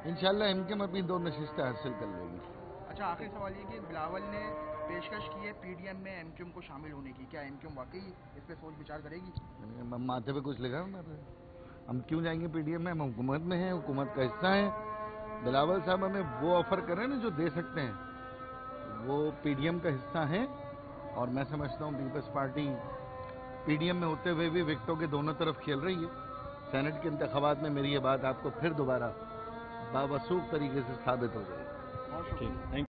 इंशाल्लाह एमकेएम अपनी 2 नशिस्तें हासिल कर लेगी। अच्छा, आखिरी सवाल ये कि बिलावल ने पेशकश की है पीडीएम में एमक्यूएम को शामिल होने की, क्या एमक्यूएम वाकई इस पे सोच विचार करेगी? माथे पे कुछ लिखा है हमारे? हम क्यों जाएंगे पीडीएम में? हम हुकूमत में हैं, हुकूमत का हिस्सा है। बिलावल साहब हमें वो ऑफर करें ना जो दे सकते हैं, वो पीडीएम का हिस्सा है। और मैं समझता हूँ पीपल्स पार्टी पीडीएम में होते हुए भी विकटों के दोनों तरफ खेल रही है। सेनेट के इंतखाबात में मेरी ये बात आपको फिर दोबारा बावसूख तरीके से साबित हो जाएगी। बहुत ठीक, शुक्रिया। थैंक